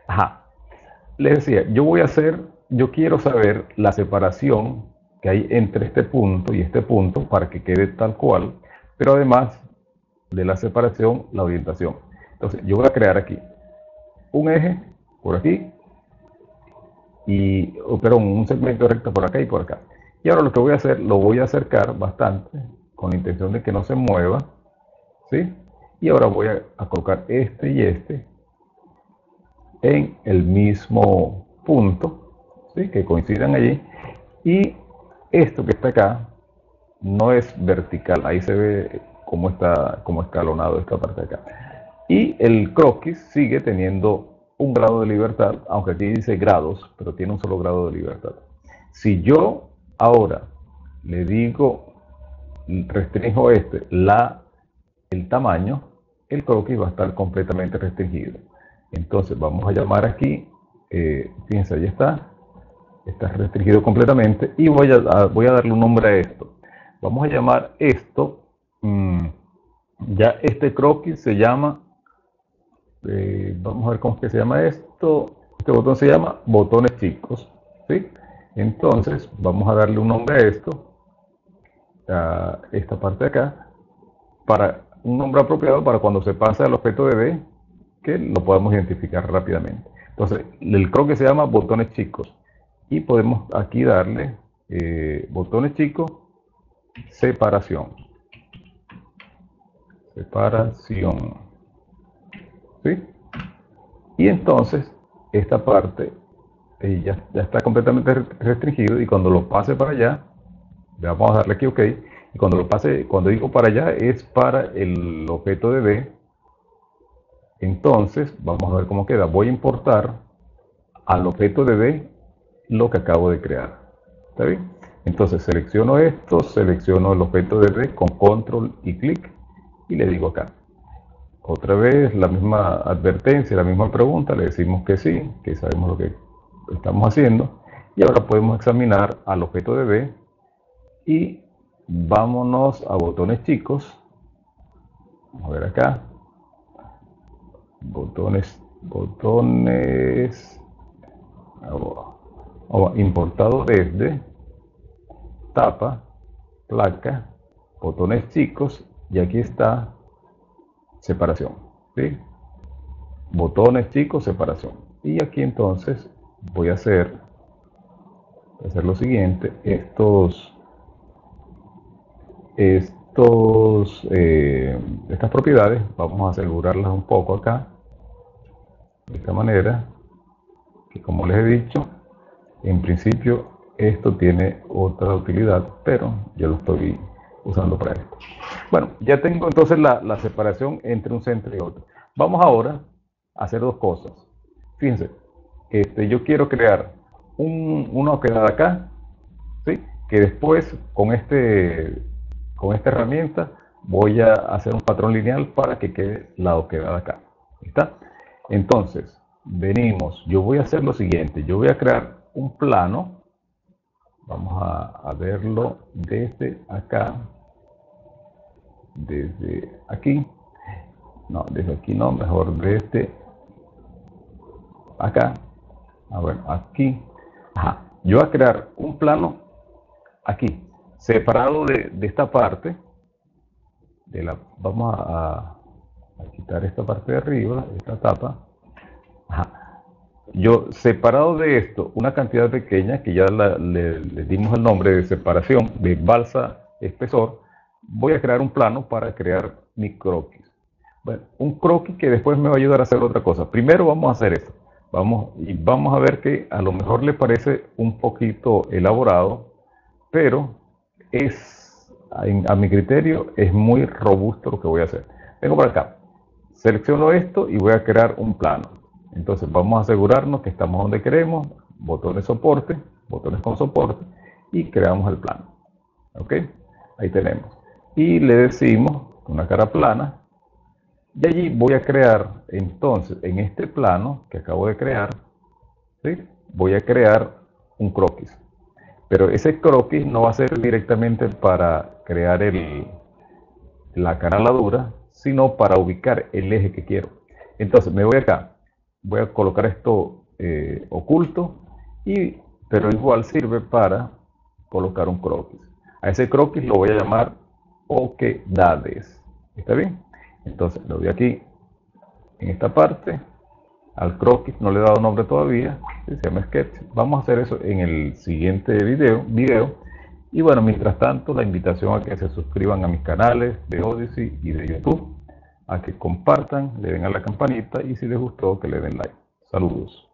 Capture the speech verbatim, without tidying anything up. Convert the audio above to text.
Ajá, les decía, yo voy a hacer, yo quiero saber la separación que hay entre este punto y este punto para que quede tal cual, pero además de la separación, la orientación. Entonces, yo voy a crear aquí un eje por aquí y, oh, perdón, un segmento recto por acá y por acá. Y ahora lo que voy a hacer, lo voy a acercar bastante con la intención de que no se mueva, ¿sí? Y ahora voy a, a colocar este y este en el mismo punto, ¿sí? Que coincidan allí. Y esto que está acá no es vertical, ahí se ve cómo está como escalonado esta parte de acá. Y el croquis sigue teniendo un grado de libertad, aunque aquí dice grados, pero tiene un solo grado de libertad. Si yo ahora le digo, restringo este, la, el tamaño, el croquis va a estar completamente restringido. Entonces vamos a llamar aquí, eh, fíjense, ahí está, está restringido completamente y voy a, a, voy a darle un nombre a esto. Vamos a llamar esto, mmm, ya este croquis se llama, eh, vamos a ver cómo es que se llama esto, este botón se llama botones chicos, ¿sí? Entonces vamos a darle un nombre a esto, a esta parte de acá, para un nombre apropiado para cuando se pase al objeto de D, que lo podamos identificar rápidamente. Entonces, el croquis se llama botones chicos y podemos aquí darle eh, botones chicos, separación, separación, ¿sí? Y entonces, esta parte eh, ya, ya está completamente restringido y cuando lo pase para allá, vamos a darle aquí OK, y cuando lo pase, cuando digo para allá es para el objeto de D. Entonces, vamos a ver cómo queda. Voy a importar al objeto de D lo que acabo de crear. ¿Está bien? Entonces, selecciono esto, selecciono el objeto de D con control y clic y le digo acá. Otra vez la misma advertencia, la misma pregunta, le decimos que sí, que sabemos lo que estamos haciendo. Y ahora podemos examinar al objeto de D y vámonos a botones chicos. Vamos a ver acá. Botones, botones, importado desde, tapa, placa, botones chicos y aquí está separación, ¿sí? Botones chicos, separación. Y aquí entonces voy a hacer, voy a hacer lo siguiente, estos, estos, eh, estas propiedades, vamos a asegurarlas un poco acá, de esta manera, que como les he dicho, en principio esto tiene otra utilidad, pero yo lo estoy usando para esto. Bueno, ya tengo entonces la, la separación entre un centro y otro. Vamos ahora a hacer dos cosas. Fíjense, este, yo quiero crear un, una oquedad acá, ¿sí? Que después con, este, con esta herramienta voy a hacer un patrón lineal para que quede la oquedad acá. ¿Está? Entonces, venimos, yo voy a hacer lo siguiente, yo voy a crear un plano, vamos a, a verlo desde acá, desde aquí, no, desde aquí no, mejor desde acá, a ver, aquí, ajá, yo voy a crear un plano aquí, separado de, de esta parte, de la, vamos a, a quitar esta parte de arriba, esta tapa, ajá. Yo, separado de esto, una cantidad pequeña, que ya la, le, le dimos el nombre de separación de balsa espesor, voy a crear un plano para crear mi croquis. Bueno, un croquis que después me va a ayudar a hacer otra cosa. Primero vamos a hacer esto. Vamos, y vamos a ver que a lo mejor le parece un poquito elaborado, pero es, a, a mi criterio, es muy robusto lo que voy a hacer. Vengo por acá, selecciono esto y voy a crear un plano. Entonces vamos a asegurarnos que estamos donde queremos, botones soporte, botones con soporte y creamos el plano. ¿Ok? Ahí tenemos. Y le decimos una cara plana y allí voy a crear entonces en este plano que acabo de crear, ¿sí? Voy a crear un croquis. Pero ese croquis no va a ser directamente para crear el, la canaladura, sino para ubicar el eje que quiero. Entonces me voy acá. voy a colocar esto eh, oculto, y, pero igual sirve para colocar un croquis. A ese croquis lo voy a llamar oquedades. ¿Está bien? Entonces lo doy aquí en esta parte. Al croquis no le he dado nombre todavía, se llama sketch. Vamos a hacer eso en el siguiente video, video. Y bueno, mientras tanto, la invitación a que se suscriban a mis canales de Odyssey y de YouTube, a que compartan, le den a la campanita y si les gustó que le den like. Saludos.